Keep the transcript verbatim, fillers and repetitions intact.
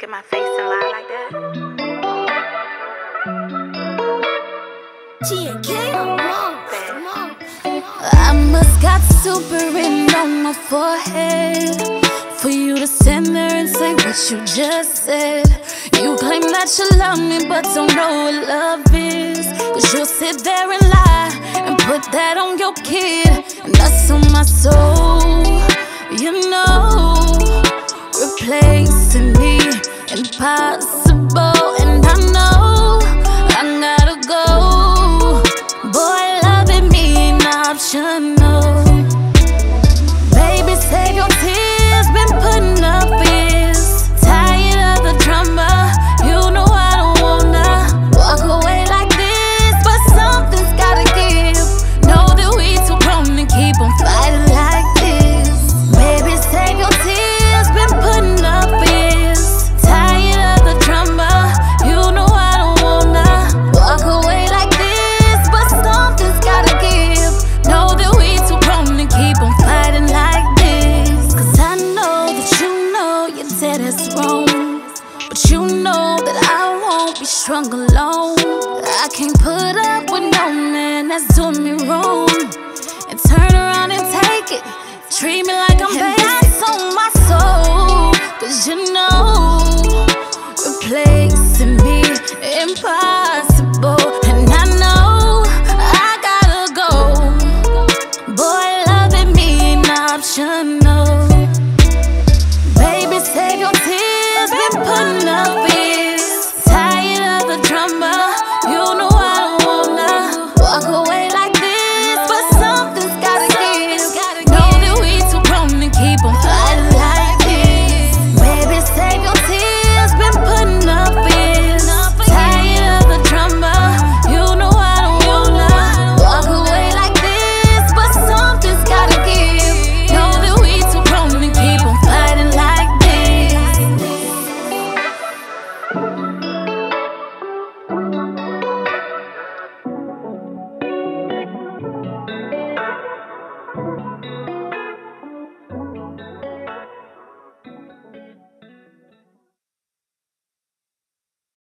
look at my face and lie like that? G and K, I'm wrong. I must got super written on my forehead for you to stand there and say what you just said. You claim that you love me but don't know what love is, 'cause you'll sit there and lie and put that on your kid, and that's on my soul. You know, replacing me impossible, and I know I gotta go. Boy, loving me ain't optional. Baby, save your tears, been putting up is tired of the drama. You know I don't wanna walk away like this, but something's gotta give. Know that we too grown to keep on fighting like this. Baby, save your tears, been putting up is tired of the drama. You know I don't wanna walk away like this, but something's gotta give. Know that we too grown to keep on fighting like this. 'Cause I know that you know you did us wrong, but you know that I won't be strong alone. I can't put up with no man that's doing me wrong.